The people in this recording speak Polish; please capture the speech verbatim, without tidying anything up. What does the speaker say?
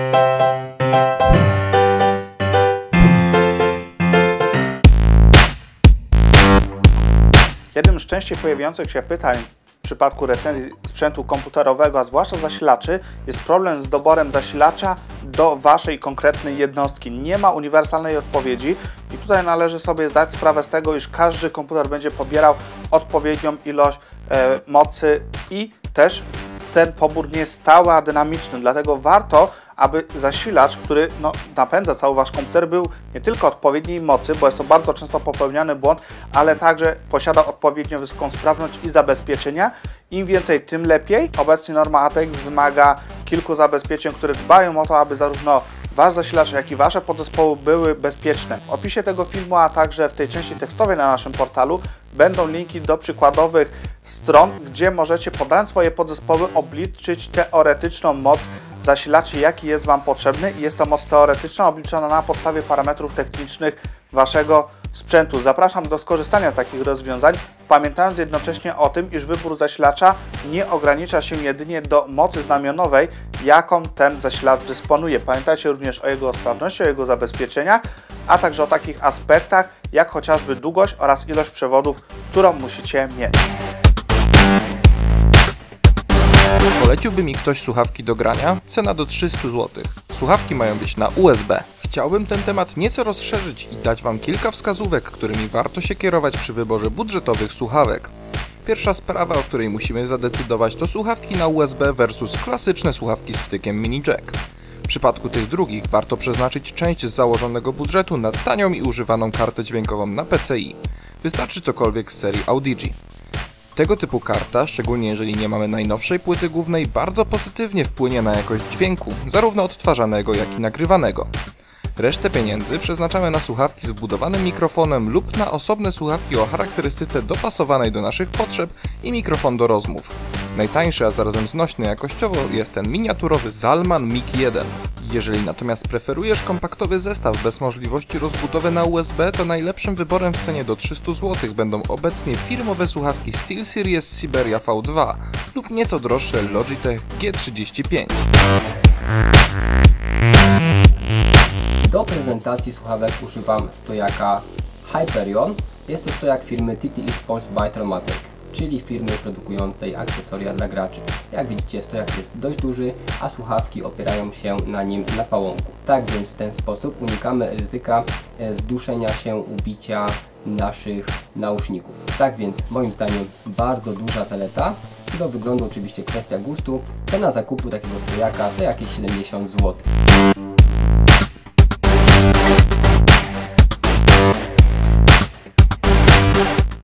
Jednym z częściej pojawiających się pytań w przypadku recenzji sprzętu komputerowego, a zwłaszcza zasilaczy, jest problem z doborem zasilacza do Waszej konkretnej jednostki. Nie ma uniwersalnej odpowiedzi i tutaj należy sobie zdać sprawę z tego, iż każdy komputer będzie pobierał odpowiednią ilość e, mocy i też ten pobór nie jest stały, a dynamiczny, dlatego warto, aby zasilacz, który no, napędza cały Wasz komputer, był nie tylko odpowiedniej mocy, bo jest to bardzo często popełniany błąd, ale także posiada odpowiednio wysoką sprawność i zabezpieczenia. Im więcej, tym lepiej. Obecnie norma A T X wymaga kilku zabezpieczeń, które dbają o to, aby zarówno Wasz zasilacz, jak i Wasze podzespoły były bezpieczne. W opisie tego filmu, a także w tej części tekstowej na naszym portalu będą linki do przykładowych stron, gdzie możecie, podając swoje podzespoły, obliczyć teoretyczną moc zasilaczy, jaki jest Wam potrzebny, i jest to moc teoretyczna obliczona na podstawie parametrów technicznych Waszego sprzętu. Zapraszam do skorzystania z takich rozwiązań, pamiętając jednocześnie o tym, iż wybór zasilacza nie ogranicza się jedynie do mocy znamionowej, jaką ten zasilacz dysponuje. Pamiętajcie również o jego sprawności, o jego zabezpieczeniach, a także o takich aspektach, jak chociażby długość oraz ilość przewodów, którą musicie mieć. Poleciłby mi ktoś słuchawki do grania? Cena do trzystu złotych. Słuchawki mają być na U S B. Chciałbym ten temat nieco rozszerzyć i dać Wam kilka wskazówek, którymi warto się kierować przy wyborze budżetowych słuchawek. Pierwsza sprawa, o której musimy zadecydować, to słuchawki na U S B versus klasyczne słuchawki z wtykiem mini jack. W przypadku tych drugich warto przeznaczyć część z założonego budżetu na tanią i używaną kartę dźwiękową na P C I. Wystarczy cokolwiek z serii Audigi. Tego typu karta, szczególnie jeżeli nie mamy najnowszej płyty głównej, bardzo pozytywnie wpłynie na jakość dźwięku, zarówno odtwarzanego, jak i nagrywanego. Resztę pieniędzy przeznaczamy na słuchawki z wbudowanym mikrofonem lub na osobne słuchawki o charakterystyce dopasowanej do naszych potrzeb i mikrofon do rozmów. Najtańszy, a zarazem znośny jakościowo, jest ten miniaturowy Zalman Mic jeden. Jeżeli natomiast preferujesz kompaktowy zestaw bez możliwości rozbudowy na U S B, to najlepszym wyborem w cenie do trzystu złotych będą obecnie firmowe słuchawki SteelSeries Siberia V dwa lub nieco droższe Logitech G trzydzieści pięć. Do prezentacji słuchawek używam stojaka Hyperion. Jest to stojak firmy T T E Sports by Telmatic, czyli firmy produkującej akcesoria dla graczy. Jak widzicie, stojak jest dość duży, a słuchawki opierają się na nim na pałąku. Tak więc w ten sposób unikamy ryzyka zduszenia się, ubicia naszych nauszników. Tak więc moim zdaniem bardzo duża zaleta. Do wyglądu oczywiście kwestia gustu. Cena zakupu takiego stojaka to jakieś siedemdziesiąt złotych.